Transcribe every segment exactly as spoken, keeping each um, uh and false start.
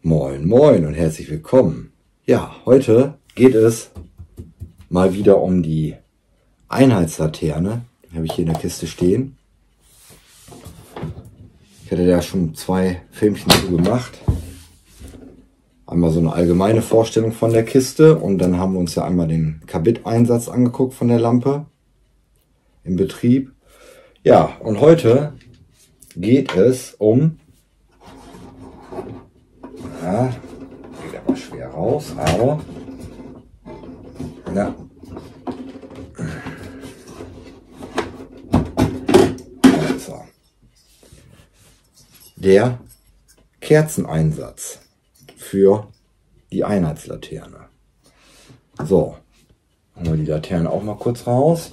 Moin Moin und herzlich willkommen. Ja, heute geht es mal wieder um die Einheitslaterne. Die habe ich hier in der Kiste stehen. Ich hatte ja schon zwei Filmchen zu gemacht. Einmal so eine allgemeine Vorstellung von der Kiste und dann haben wir uns ja einmal den Kabit-Einsatz angeguckt von der Lampe im Betrieb. Ja, und heute geht es um, ja, geht aber schwer raus, aber ja, also, der Kerzeneinsatz für die Einheitslaterne. So, holen wir die Laterne auch mal kurz raus.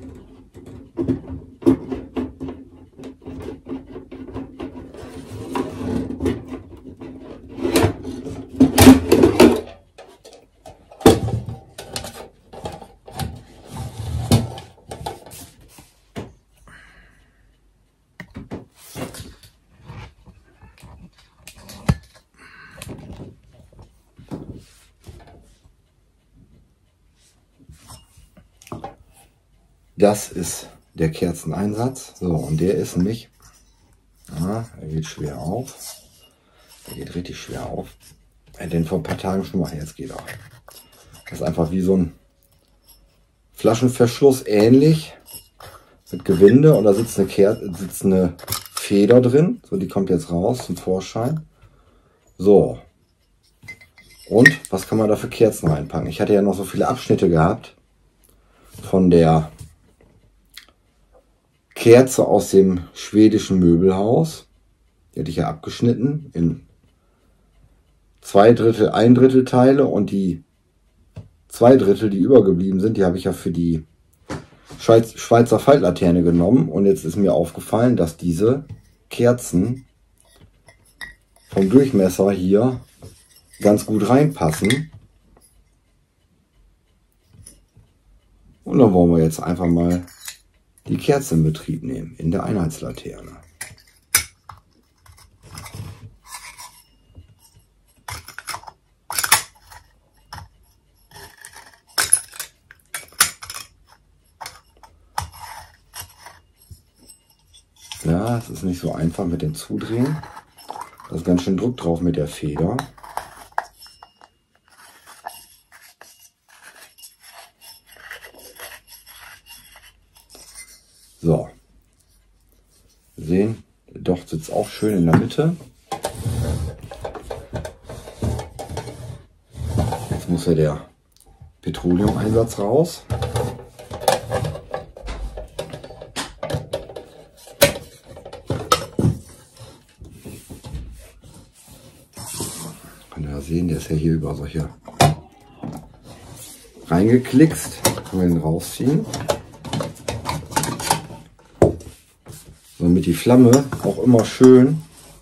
Das ist der Kerzeneinsatz. So, und der ist nämlich, ja, er geht schwer auf. Er geht richtig schwer auf. Ich hätte den vor ein paar Tagen schon mal, jetzt geht er. Das ist einfach wie so ein Flaschenverschluss ähnlich mit Gewinde und da sitzt eine, Ker sitzt eine Feder drin. So, die kommt jetzt raus zum Vorschein. So. Und was kann man da für Kerzen reinpacken? Ich hatte ja noch so viele Abschnitte gehabt von der Kerze aus dem schwedischen Möbelhaus. Die hatte ich ja abgeschnitten in zwei Drittel, ein Drittel Teile und die zwei Drittel, die übergeblieben sind, die habe ich ja für die Schweiz, Schweizer Faltlaterne genommen. Und jetzt ist mir aufgefallen, dass diese Kerzen vom Durchmesser hier ganz gut reinpassen. Und dann wollen wir jetzt einfach mal die Kerze in Betrieb nehmen, in der Einheitslaterne. Ja, es ist nicht so einfach mit dem Zudrehen. Da ist ganz schön Druck drauf mit der Feder. So, wir sehen, der Docht sitzt auch schön in der Mitte. Jetzt muss ja der Petroleum-Einsatz raus. Könnt ihr ja sehen, der ist ja hier über solche reingeklickst. Können wir den rausziehen. Damit die Flamme auch immer schön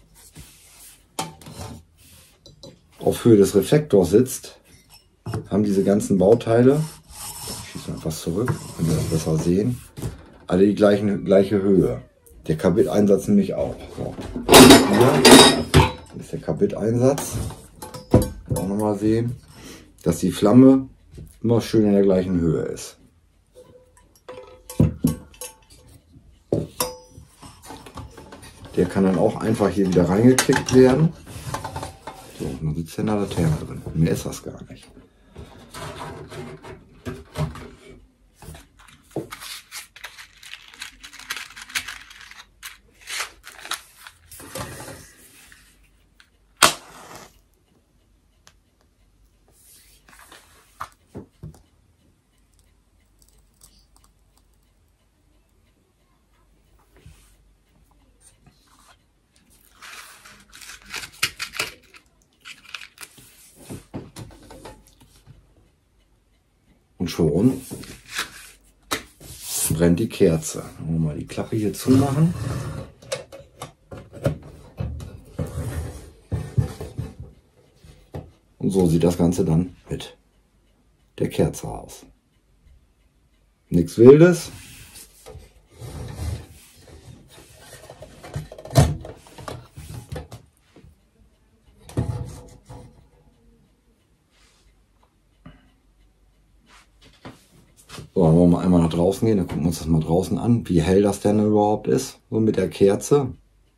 auf Höhe des Reflektors sitzt, haben diese ganzen Bauteile, ich schieße mal etwas zurück, wenn wir das besser sehen, alle die gleichen, gleiche Höhe. Der Kabit-Einsatz nämlich auch. So. Hier ist der Kabit-Einsatz. Auch nochmal sehen, dass die Flamme immer schön in der gleichen Höhe ist. Der kann dann auch einfach hier wieder reingeklickt werden. So, und dann sitzt ja eine Laterne drin. Mehr ist das gar nicht. Und schon brennt die Kerze. Dann wollen wir mal die Klappe hier zumachen. Und so sieht das Ganze dann mit der Kerze aus. Nichts Wildes. So, dann wollen wir einmal nach draußen gehen, dann gucken wir uns das mal draußen an, wie hell das denn überhaupt ist, so mit der Kerze.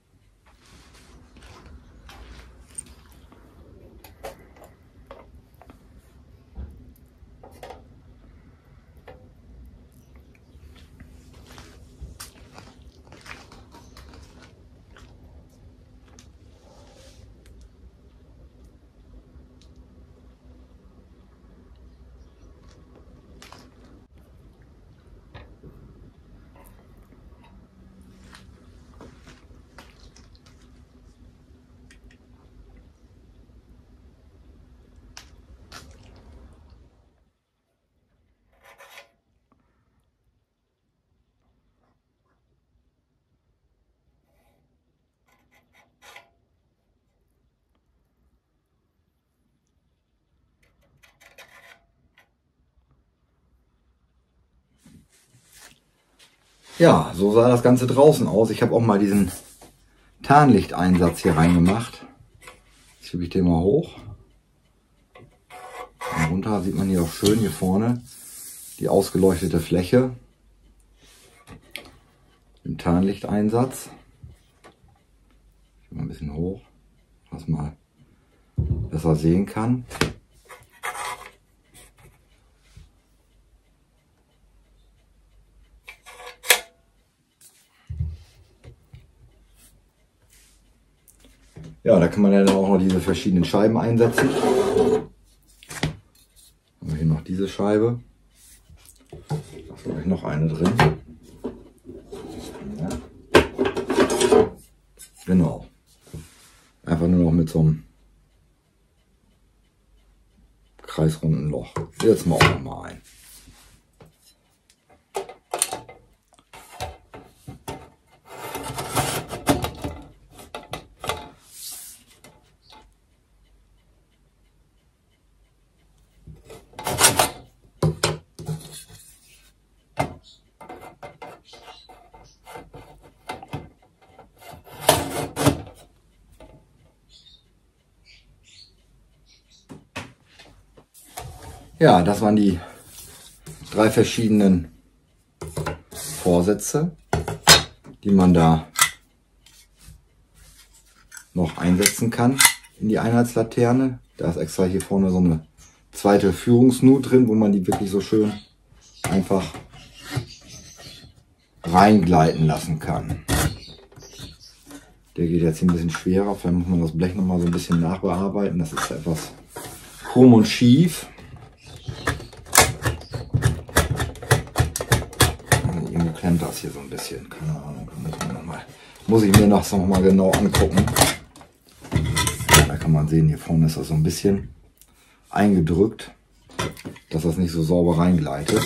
Ja, so sah das Ganze draußen aus. Ich habe auch mal diesen Tarnlichteinsatz hier reingemacht. Jetzt schiebe ich den mal hoch. Und runter sieht man hier auch schön hier vorne die ausgeleuchtete Fläche im Tarnlichteinsatz. Ich mal ein bisschen hoch, dass man besser sehen kann. Ja, da kann man ja dann auch noch diese verschiedenen Scheiben einsetzen. Haben wir hier noch diese Scheibe. Da ist gleich noch eine drin. Ja. Genau. Einfach nur noch mit so einem kreisrunden Loch. Jetzt mal auch noch mal ein. Ja, das waren die drei verschiedenen Vorsätze, die man da noch einsetzen kann in die Einheitslaterne. Da ist extra hier vorne so eine zweite Führungsnut drin, wo man die wirklich so schön einfach reingleiten lassen kann. Der geht jetzt hier ein bisschen schwerer, vielleicht muss man das Blech noch mal so ein bisschen nachbearbeiten. Das ist etwas krumm und schief. Klemmt das hier so ein bisschen, keine Ahnung, muss, ich mir noch mal, muss ich mir noch, noch mal genau angucken. Da kann man sehen, hier vorne ist das so ein bisschen eingedrückt, dass das nicht so sauber reingleitet.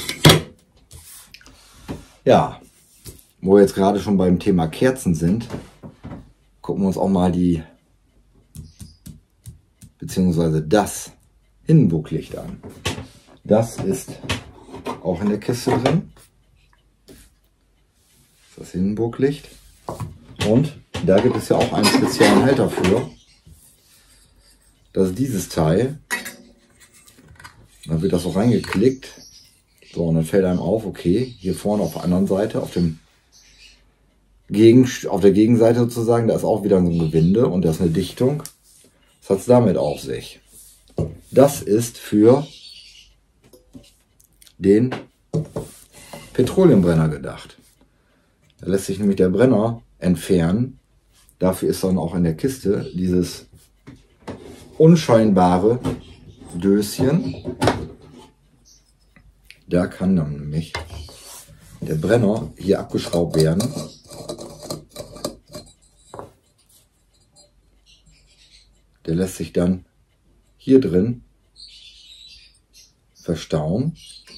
Ja, wo wir jetzt gerade schon beim Thema Kerzen sind, gucken wir uns auch mal die, beziehungsweise das Hindenburglicht an. Das ist auch in der Kiste drin. Das Hindenburglicht. Und da gibt es ja auch einen speziellen Halter für. Das ist dieses Teil. Dann wird das so reingeklickt. So, und dann fällt einem auf, okay, hier vorne auf der anderen Seite, auf dem Gegen, auf der Gegenseite sozusagen, da ist auch wieder so ein Gewinde und da ist eine Dichtung. Was hat es damit auf sich? Das ist für den Petroleumbrenner gedacht. Da lässt sich nämlich der Brenner entfernen. Dafür ist dann auch in der Kiste dieses unscheinbare Döschen. Da kann dann nämlich der Brenner hier abgeschraubt werden. Der lässt sich dann hier drin verstauen.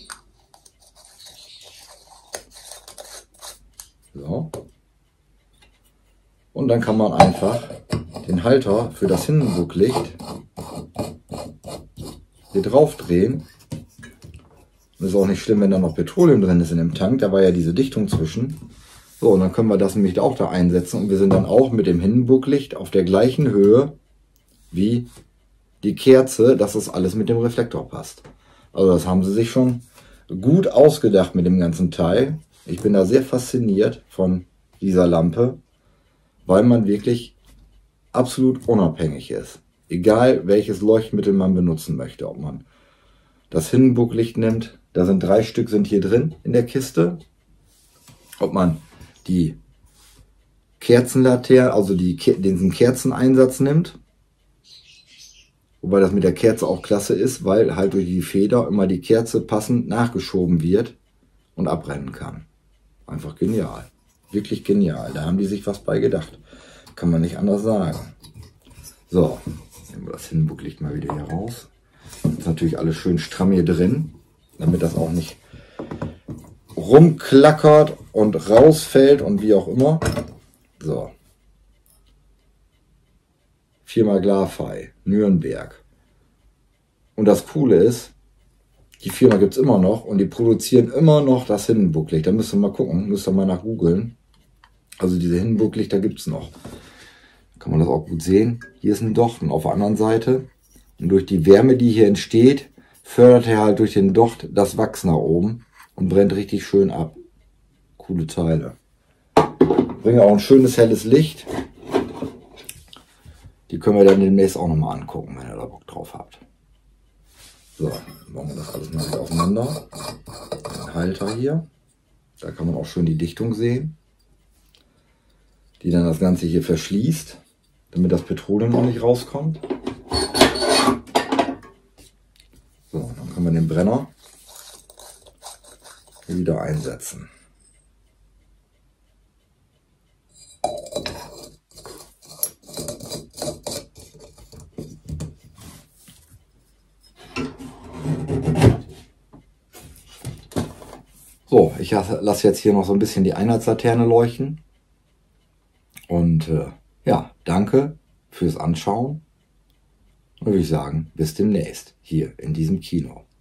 So. Und dann kann man einfach den Halter für das Hindenburglicht hier drauf drehen. Und ist auch nicht schlimm, wenn da noch Petroleum drin ist in dem Tank. Da war ja diese Dichtung zwischen. So, und dann können wir das nämlich auch da einsetzen. Und wir sind dann auch mit dem Hindenburglicht auf der gleichen Höhe wie die Kerze, dass das alles mit dem Reflektor passt. Also das haben sie sich schon gut ausgedacht mit dem ganzen Teil. Ich bin da sehr fasziniert von dieser Lampe, weil man wirklich absolut unabhängig ist. Egal welches Leuchtmittel man benutzen möchte. Ob man das Hindenburg-Licht nimmt, da sind drei Stück sind hier drin in der Kiste. Ob man die Kerzenlaterne, also die, den Kerzeneinsatz nimmt. Wobei das mit der Kerze auch klasse ist, weil halt durch die Feder immer die Kerze passend nachgeschoben wird und abbrennen kann. Einfach genial. Wirklich genial. Da haben die sich was bei gedacht. Kann man nicht anders sagen. So, nehmen wir das Hindenburg-Licht mal wieder hier raus. Ist natürlich alles schön stramm hier drin, damit das auch nicht rumklackert und rausfällt und wie auch immer. So. Firma Glafei, Nürnberg. Und das Coole ist, die Firma gibt es immer noch und die produzieren immer noch das Hindenburg-Licht. Da müsst ihr mal gucken, müsst ihr mal nach googeln. Also diese Hindenburg-Lichter gibt es noch. Da kann man das auch gut sehen. Hier ist ein Docht und auf der anderen Seite. Und durch die Wärme, die hier entsteht, fördert er halt durch den Docht das Wachs nach oben und brennt richtig schön ab. Coole Teile. Bringen auch ein schönes helles Licht. Die können wir dann demnächst auch nochmal angucken, wenn ihr da Bock drauf habt. So, machen wir das alles mal wieder auseinander. Den Halter hier. Da kann man auch schön die Dichtung sehen, die dann das Ganze hier verschließt, damit das Petroleum noch nicht rauskommt. So, dann können wir den Brenner hier wieder einsetzen. So, ich lasse jetzt hier noch so ein bisschen die Einheitslaterne leuchten. Und äh, ja, danke fürs Anschauen. Und würde ich sagen, bis demnächst hier in diesem Kino.